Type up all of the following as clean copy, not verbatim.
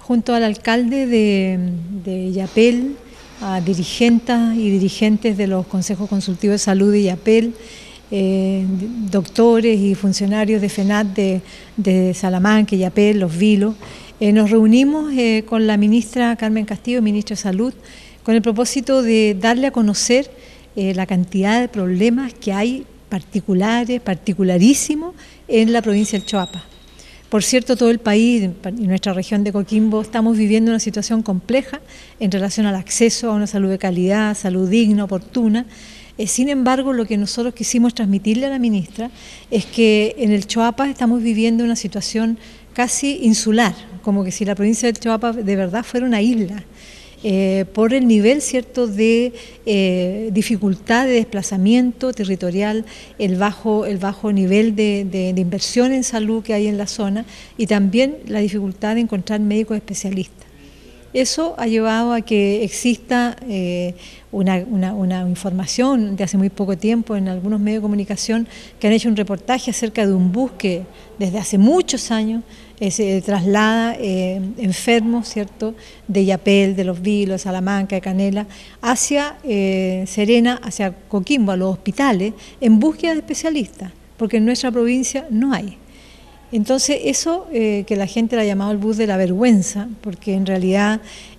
junto al alcalde de Illapel, a dirigentes y dirigentes de los consejos consultivos de salud de Illapel, doctores y funcionarios de FENAT de Salamanca, Illapel, Los Vilos. Nos reunimos con la ministra Carmen Castillo, ministra de Salud, con el propósito de darle a conocer la cantidad de problemas que hay particularísimos en la provincia del Choapa. Por cierto, todo el país y nuestra región de Coquimbo estamos viviendo una situación compleja en relación al acceso a una salud de calidad, salud digna, oportuna. Sin embargo, lo que nosotros quisimos transmitirle a la ministra es que en el Choapa estamos viviendo una situación casi insular, como que si la provincia del Choapa de verdad fuera una isla. Por el nivel cierto de dificultad de desplazamiento territorial, el bajo nivel de inversión en salud que hay en la zona y también la dificultad de encontrar médicos especialistas. Eso ha llevado a que exista una información de hace muy poco tiempo en algunos medios de comunicación que han hecho un reportaje acerca de un bus que desde hace muchos años se traslada enfermos, ¿cierto?, de Illapel, de Los Vilos, de Salamanca, de Canela, hacia Serena, hacia Coquimbo, a los hospitales, en búsqueda de especialistas, porque en nuestra provincia no hay. Entonces eso que la gente le ha llamado el bus de la vergüenza, porque en realidad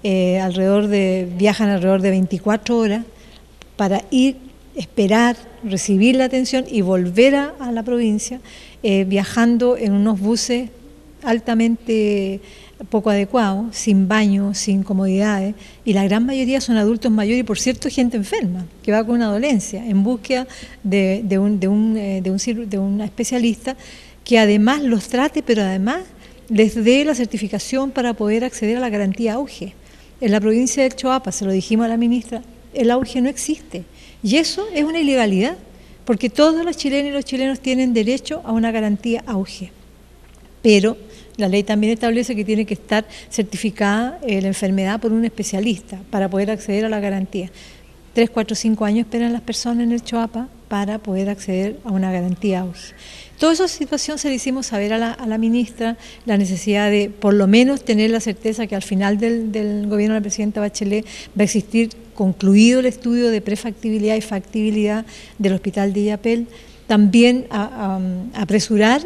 viajan alrededor de 24 horas para ir, esperar, recibir la atención y volver a la provincia, viajando en unos buses altamente poco adecuados, sin baños, sin comodidades, y la gran mayoría son adultos mayores y por cierto gente enferma, que va con una dolencia, en búsqueda de un especialista que además los trate, pero además les dé la certificación para poder acceder a la garantía AUGE. En la provincia del Choapa, se lo dijimos a la ministra, el AUGE no existe. Y eso es una ilegalidad, porque todos las chilenas y los chilenos tienen derecho a una garantía AUGE. Pero la ley también establece que tiene que estar certificada la enfermedad por un especialista para poder acceder a la garantía. 3, 4, 5 años esperan las personas en el Choapa para poder acceder a una garantía AUGE. Toda esa situación se le hicimos saber a la ministra, la necesidad de por lo menos tener la certeza que al final del gobierno de la presidenta Bachelet va a existir concluido el estudio de prefactibilidad y factibilidad del hospital de Illapel. También apresurar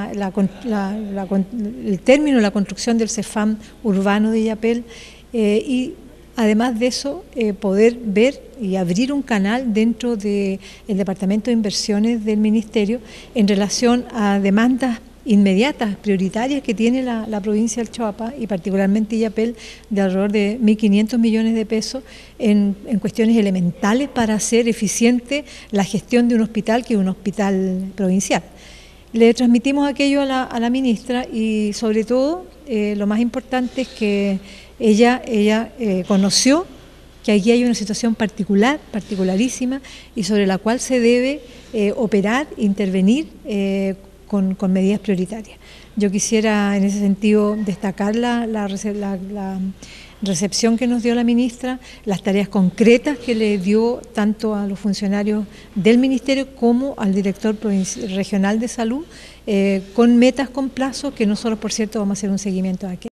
el término de la construcción del CEFAM urbano de Illapel y además de eso poder ver y abrir un canal dentro del Departamento de Inversiones del Ministerio en relación a demandas inmediatas, prioritarias que tiene la provincia del Choapa y particularmente Illapel de alrededor de 1.500 millones de pesos en cuestiones elementales para hacer eficiente la gestión de un hospital que es un hospital provincial. Le transmitimos aquello a la ministra y sobre todo lo más importante es que ella conoció que aquí hay una situación particularísima y sobre la cual se debe operar, intervenir con medidas prioritarias. Yo quisiera en ese sentido destacar la recepción que nos dio la ministra, las tareas concretas que le dio tanto a los funcionarios del Ministerio como al director regional de salud, con metas, con plazos, que nosotros por cierto vamos a hacer un seguimiento aquí.